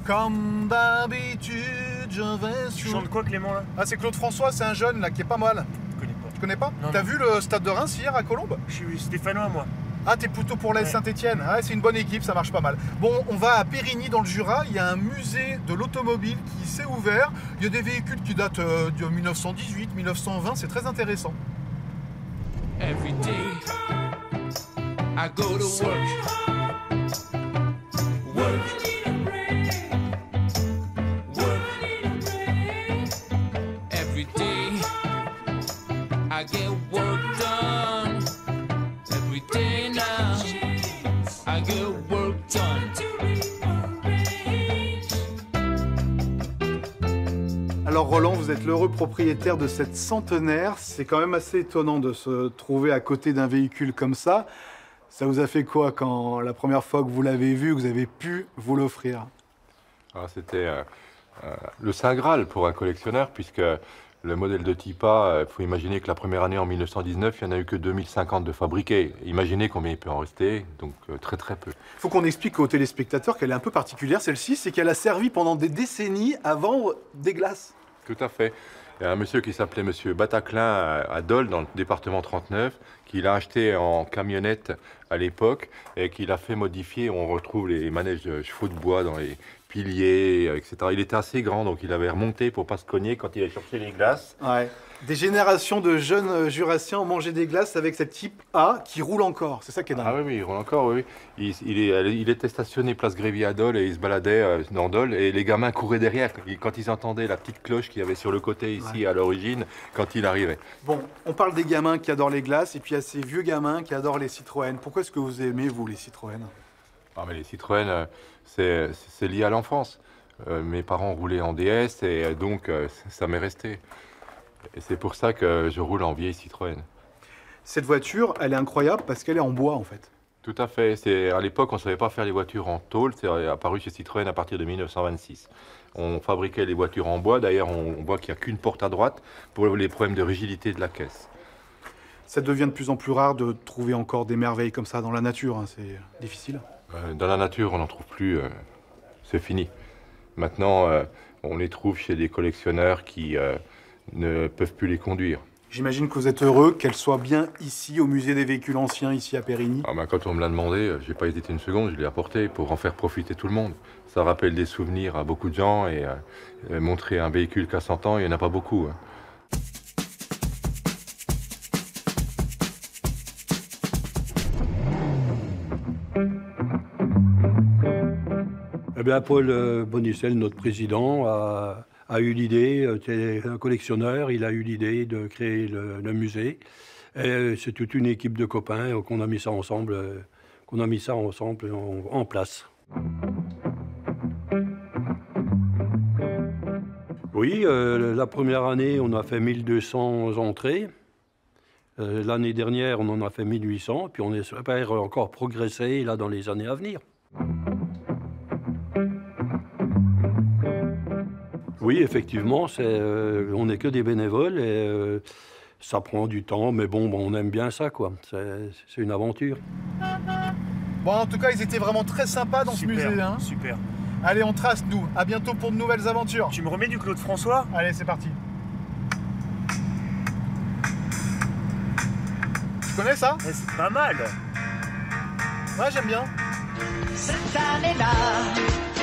Comme d'habitude, je vais Tu sur... chantes quoi, Clément, là? Ah, c'est Claude François, c'est un jeune là qui est pas mal. Je connais pas. Tu connais pas? Non, T'as non. vu le stade de Reims hier à Colombes? Je suis stéphanois, moi. Ah, t'es plutôt pour l'AS Ouais. Saint-Etienne. Ah, c'est une bonne équipe, ça marche pas mal. Bon, on va à Périgny dans le Jura. Il y a un musée de l'automobile qui s'est ouvert. Il y a des véhicules qui datent de 1918, 1920. C'est très intéressant. Every day I go to work. Work. Every day I get work done. Every day now I get work done. Alors Roland, vous êtes l'heureux propriétaire de cette centenaire. C'est quand même assez étonnant de se trouver à côté d'un véhicule comme ça. Ça vous a fait quoi quand la première fois que vous l'avez vu, que vous avez pu vous l'offrir? C'était le Saint Graal pour un collectionneur, puisque le modèle de Tipa, il faut imaginer que la première année en 1919, il n'y en a eu que 2050 de fabriqués. Imaginez combien il peut en rester, donc très très peu. Il faut qu'on explique aux téléspectateurs qu'elle est un peu particulière, celle-ci, c'est qu'elle a servi pendant des décennies à vendre des glaces. Tout à fait. Il y a un monsieur qui s'appelait Monsieur Bataclin à Dole, dans le département 39, qui l'a acheté en camionnette à l'époque et qui l'a fait modifier. On retrouve les manèges de chevaux de bois dans les piliers, etc. Il était assez grand, donc il avait remonté pour pas se cogner quand il allait chercher les glaces. Ouais. Des générations de jeunes jurassiens ont mangé des glaces avec cette type A qui roule encore. C'est ça qui est dingue. Ah oui, oui, il roule encore, oui. Il était stationné place Grévy à Dole et il se baladait dans Dole et les gamins couraient derrière quand ils entendaient la petite cloche qu'il y avait sur le côté ici à l'origine quand il arrivait. Bon, on parle des gamins qui adorent les glaces et puis il y a ces vieux gamins qui adorent les Citroën. Pourquoi est-ce que vous aimez, vous, les Citroën? Ah, mais les Citroën, c'est lié à l'enfance. Mes parents roulaient en DS et donc ça m'est resté. Et c'est pour ça que je roule en vieille Citroën. Cette voiture, elle est incroyable parce qu'elle est en bois, en fait. Tout à fait. À l'époque, on ne savait pas faire les voitures en tôle. C'est apparu chez Citroën à partir de 1926. On fabriquait les voitures en bois. D'ailleurs, on voit qu'il n'y a qu'une porte à droite pour les problèmes de rigidité de la caisse. Ça devient de plus en plus rare de trouver encore des merveilles comme ça dans la nature. Hein. C'est difficile. Dans la nature, on n'en trouve plus. C'est fini. Maintenant, on les trouve chez des collectionneurs qui ne peuvent plus les conduire. J'imagine que vous êtes heureux qu'elle soit bien ici, au musée des véhicules anciens, ici à Périgny. Ah ben, quand on me l'a demandé, j'ai pas hésité une seconde, je l'ai apporté pour en faire profiter tout le monde. Ça rappelle des souvenirs à beaucoup de gens et montrer un véhicule qu'à 100 ans, il n'y en a pas beaucoup. Hein. Eh bien, Paul Bonicel, notre président, a eu l'idée, c'est un collectionneur, il a eu l'idée de créer le musée. Et c'est toute une équipe de copains qu'on a mis ça ensemble, en place. Oui, la première année, on a fait 1200 entrées. L'année dernière, on en a fait 1800, puis on espère encore progresser là, dans les années à venir. Oui, effectivement, on n'est que des bénévoles et ça prend du temps, mais bon, on aime bien ça, quoi. C'est une aventure. Bon, en tout cas, ils étaient vraiment très sympas dans ce musée. Hein. Super. Allez, on trace, nous. À bientôt pour de nouvelles aventures. Tu me remets du Claude François? Allez, c'est parti. Tu connais ça? Eh, c'est pas mal. Ouais, j'aime bien. Cette année-là,